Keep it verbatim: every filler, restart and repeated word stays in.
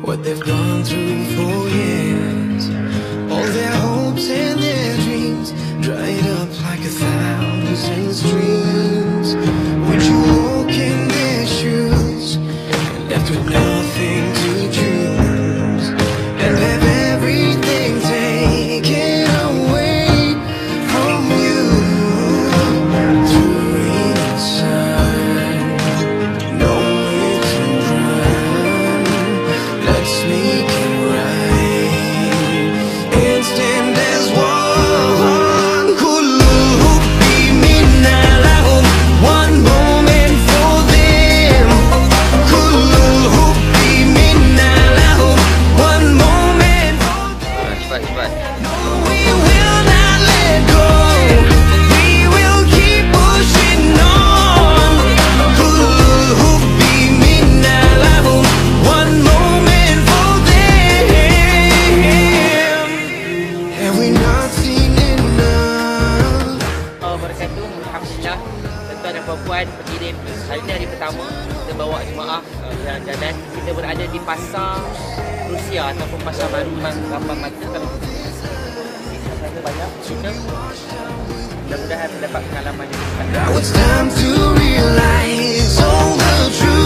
what they've gone through for years. All their hopes and their dreams dried up like a thousand streams. Would you walk in their shoes, left with nothing to choose, and have everything taken away from you? Through rain and sun, nowhere to run. Let's make it right, instant as one. Kullu bi minna lahum, one moment for them. Kullu bi minna lahum, one moment for them. Cepat, cepat. No, we will not let go. We will keep pushing on. Kullu bi minna lahum, one moment for them. Have we not seen enough? Oh, wabarakatuh. Alhamdulillah, tuan-tuan dan puan-puan, pengirim, hari ini hari pertama kita bawa jemaah uh, jalan-jalan. Kita berada di pasar Rusia ataupun pasar baru Lambang Mata. Kalau saya banyak kita mudah-mudahan mendapat pengalaman yang baik. Now it's time to realize all the truth.